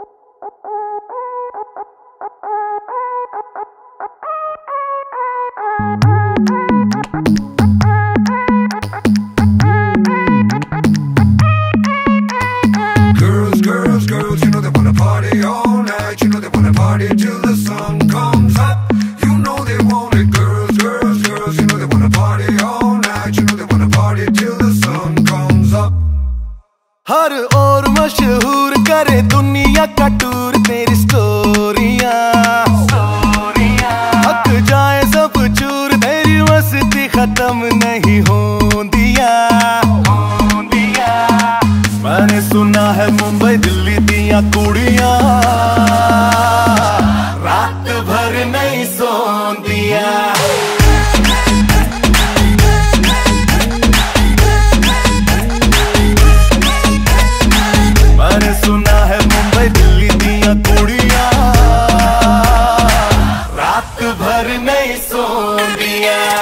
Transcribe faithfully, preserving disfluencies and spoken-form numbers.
Girls, girls, girls, you know they wanna party all night. You know they wanna party till the sun comes up. You know they want it. Girls, girls, girls, you know they wanna party all night. You know they wanna party till the sun comes up. हर और मशहूर करे दुनिया का tour तेरी स्टोरियां, हक जाए सब चूर तेरी मस्ती खत्म नहीं होंदिया। मैंने सुना है मुंबई दिल्ली दिया कुड़ियां रात भर नहीं सोंदिया। मैंने सुना है मुंबई दिल्ली दिया कुड़ियां रात भर नहीं सोंदिया।